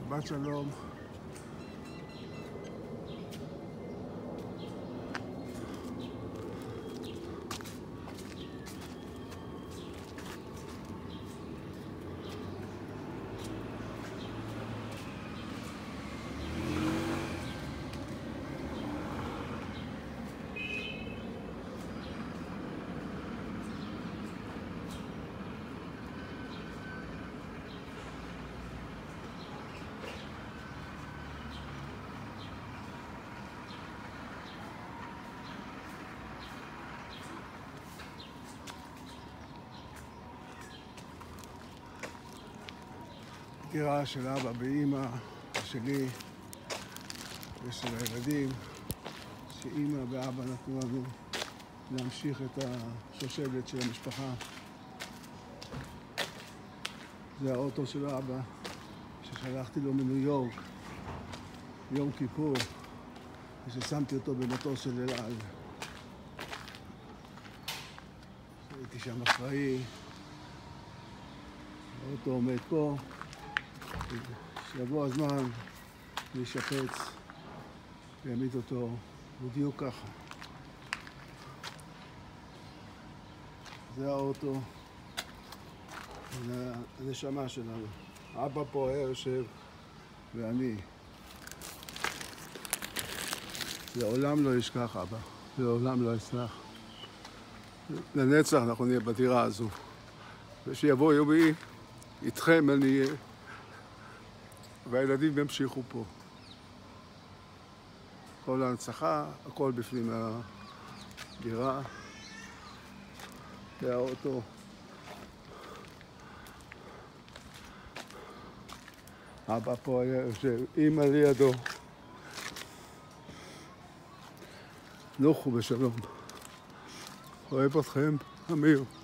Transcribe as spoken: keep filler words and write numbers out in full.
שבת שלום. דירה של אבא ואמא, שלי ושל הילדים, שאמא ואבא נתנו לנו להמשיך את השושלת של המשפחה. זה האוטו של אבא ששלחתי לו מניו יורק יום כיפור וששמתי אותו במטוס של אל על. הייתי שם אחראי, האוטו עומד פה, שיבוא הזמן להישפץ ויעמיד אותו בדיוק ככה. זה האוטו, זה הנשמה שלנו. אבא פה היה יושב ואני. לעולם לא ישכח אבא, לעולם לא יסלח. לנצח אנחנו נהיה בדירה הזו. ושיבוא יומי, איתכם אני אהיה. והילדים ימשיכו פה. כל ההנצחה, הכל בפנים הדירה. זה האוטו. אבא פה היה יושב, אמא לידו. נוחו בשלום. אוהב אתכם, אמיר.